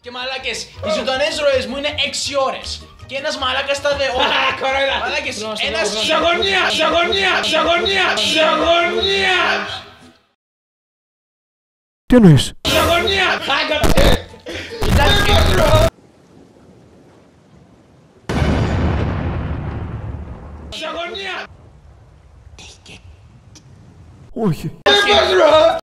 Και μαλάκες, οι ζωντανές ροές μου είναι 6 ώρες. Και ένας μαλάκας τα δε όλα. Κορόιδα! Μαλάκες, ένας... Σε αγωνία! Σε αγωνία! Σε αγωνία! Σε αγωνία! Τι εννοείς? Σε αγωνία! Σε αγωνία! Όχι.